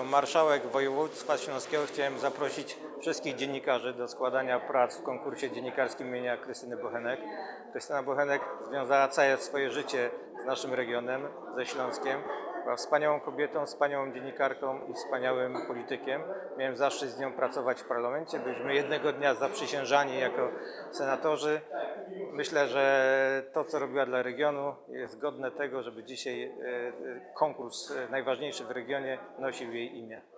marszałek województwa śląskiego chciałem zaprosić wszystkich dziennikarzy do składania prac w konkursie dziennikarskim imienia Krystyny Bochenek. Krystyna Bochenek związała całe swoje życie z naszym regionem, ze Śląskiem. Była wspaniałą kobietą, wspaniałą dziennikarką i wspaniałym politykiem. Miałem zaszczyt z nią pracować w parlamencie. Byliśmy jednego dnia zaprzysiężani jako senatorzy. Myślę, że to, co robiła dla regionu, jest godne tego, żeby dzisiaj konkurs najważniejszy w regionie nosił jej imię.